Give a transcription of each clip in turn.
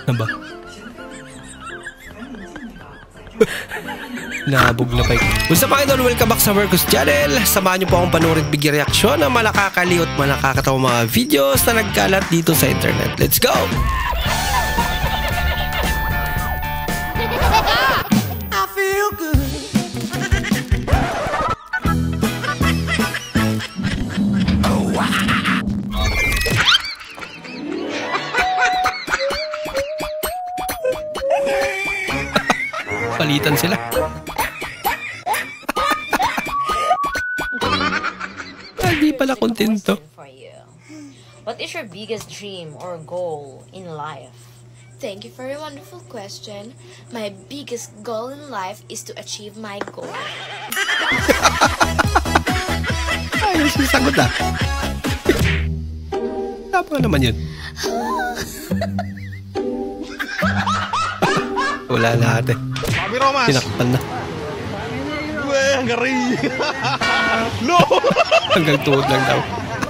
Ano ba? Nabog na pa yun. What's up mga idol? Welcome back sa Marcus Channel. Samahan niyo po akong panoorin bigyan reaksyon ng malakakaliw at malakakatawa mga videos na nagkalat dito sa internet. Let's go! I feel good. Oh, wow. Palitan sila. Hindi pala kontento. What is your biggest dream or goal in life? Thank you for a wonderful question. My biggest goal in life is to achieve my goal. Ayos yung sagot ah. Tama naman yun. Wala na ate. Tinakpan na. Hanggang no! Hanggang tuhod lang daw.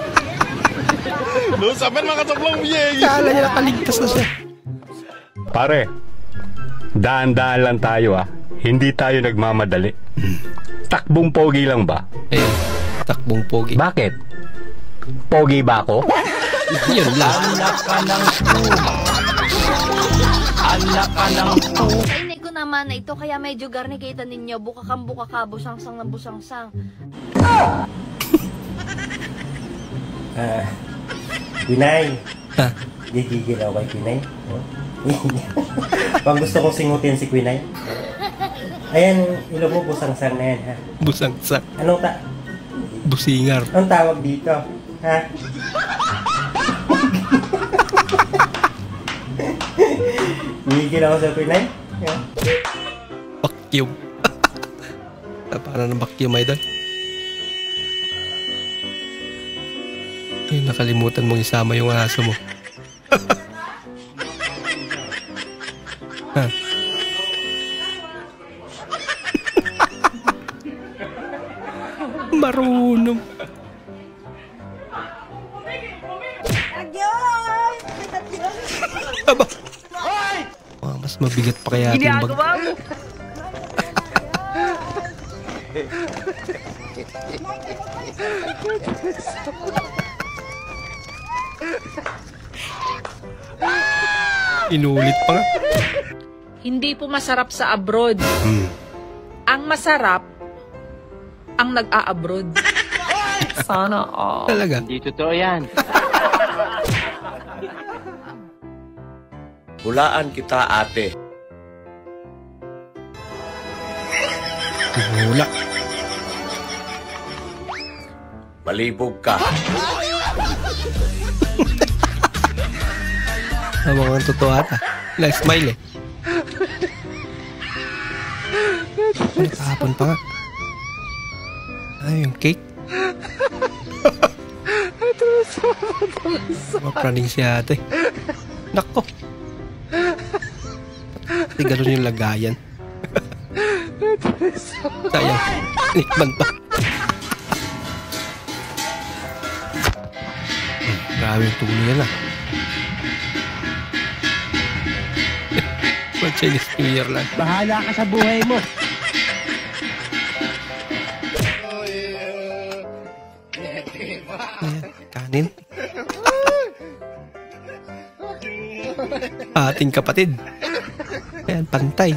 No, sabi mga kasablong biyeng. Kala niya nakaligtas na siya. Pare, daan-daan lang tayo ah. Hindi tayo nagmamadali. Takbong pogi lang ba? Ayun, takbong pogi. Bakit? Pogi ba ako? Yun lang. Anak ka ng Kainig ko naman na ito kaya medyo garnikita ninyo. Buka ka, busangsang ng busangsang. Pinay. Ha? Gigigil ako kay Pinay. Pag gusto kong singutin si Pinay. Ayan, ilo mo busangsang na yan, ha? Busangsak. Anong Busingar. anong tawag dito? Ha? Gigigil ako sa Pinay. Ha? Vacuum. Para ng vacuum idol. Ay, nakalimutan mong isama yung aso mo. Ha? Marunong. Aba. Oh, mas mabigat pa kaya ating bag. Inulit pa nga. Hindi po masarap sa abroad. Ang masarap, ang nag-a-abroad. Sana all. Talaga. Hindi totoo yan. Hulaan kita, ate. Hula. Malibog ka. Mukhang totoo ata. Smile eh. Ay, kahapon pa nga. Ay, yung cake. Mapraning si ate. Nako. Pati ganun yung lagayan. Sayang. Nikman pa. Grabe yung tuloy yan ah. Chinese New Year lang. Bahala ka sa buhay mo. Ayan, kanin. Ating kapatid. Ayan, pantay.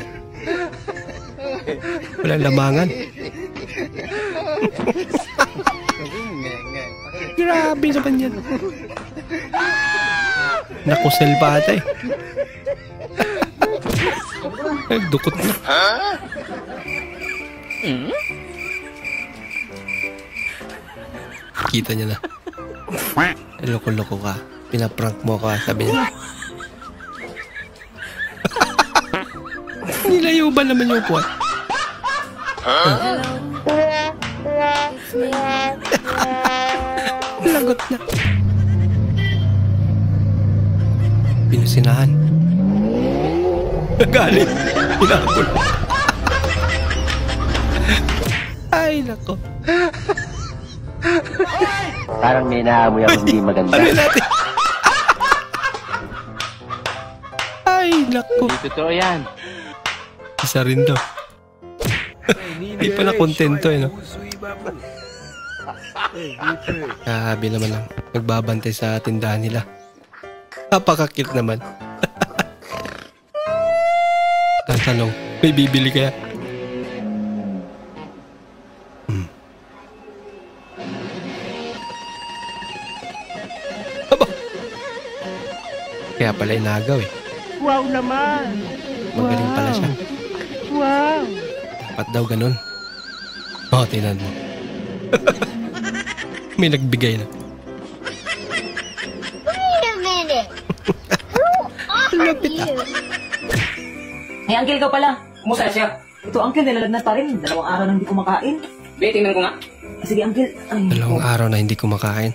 Walang lamangan. Grabe naman yan. Nakusel pa ata eh. Ay, dukot na. Kita niya na. Loko-loko ka. Pinaprank mo ka, sabi niya. Nilayo ba naman yung upuan? Lagot na. Pinusinahan. Nagalit. Pinapul. Ay, nako. Parang may naamoy ako hindi maganda. Ano natin? Ay, Naku. Hindi totoo yan. Isa rin daw. Di pala kontento eh, no? Grabe naman lang. Nagbabantay sa tindahan nila. Napaka-cute naman. Tanong, may bibili kaya? Aba! Kaya pala inagaw eh. Wow naman! Magaling pala siya. Wow! Dapat daw ganun. Oh, tingnan mo. May nagbigay na. Wait a minute. Who are you? Hey, Uncle, ikaw pala. Kumusta siya? Ito, Uncle, nilalagnat pa rin. 2 araw na hindi kumakain. Be, tingnan ko nga. Sige, Uncle. Ay, 2 araw na hindi kumakain.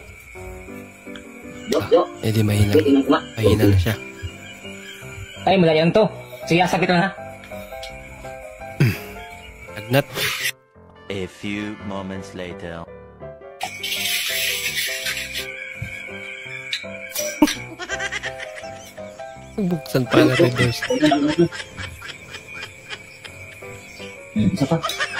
Di mahina. Mahina na siya. Ay, mula yan to. Sige, sakit na ha. Lagnat. A few moments later. Buksan pa na rin doors. Isa pa.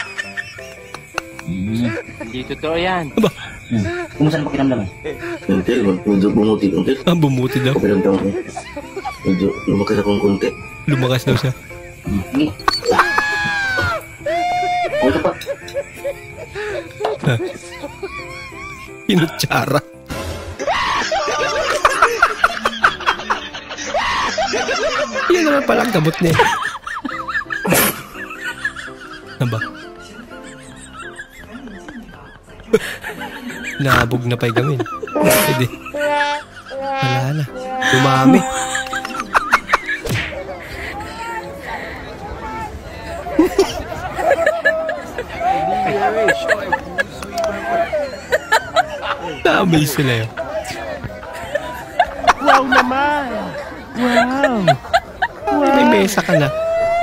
Hindi totoo yan. Aba? Kumusta na pakiramdam eh? Until, medyo bumuti until. Ah, bumuti daw. Pakiramdam ko. Medyo lumakas akong konti. Lumakas daw siya. Sige. Kumusta pa? Pinutsara. Yan naman palang gamot niya. Ano ba? Naabog na pa'y gamin. Pwede. Wala na. Dumami. Naamay sila yun. Wow naman! Wow! May mesa ka na.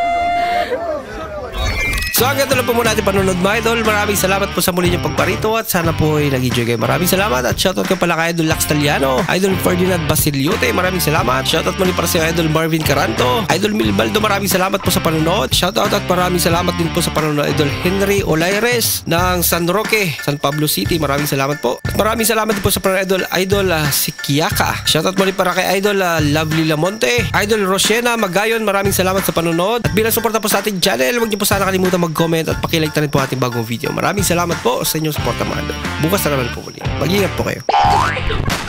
So hanggang doon lang po muna natin panonood mga idol. Maraming salamat po sa muli niyong pagparito at sana po ay nag-enjoy kayo. Maraming salamat at shoutout ko pala kay Idol Lax Taliano, Idol Ferdinand Basiliote, maraming salamat. Shoutout muli para sa Idol Marvin Caranto, Idol Milbaldo, maraming salamat po sa panonood. Shoutout at maraming salamat din po sa panonood Idol Henry Olaires ng San Roque, San Pablo City. Maraming salamat po. At maraming salamat din po sa panonood Idol Sikiaka. Shoutout muli para kay Idol Lovely Lamonte, Idol Rosena Magayon, maraming salamat sa panonood. At bilang suporta po sa ating channel, huwag niyo po sana kalimutan mag-comment at pakilike na rin po ating bagong video. Maraming salamat po sa inyong suporta mga idol. Bukas na naman po muli. Mag-ingat po kayo.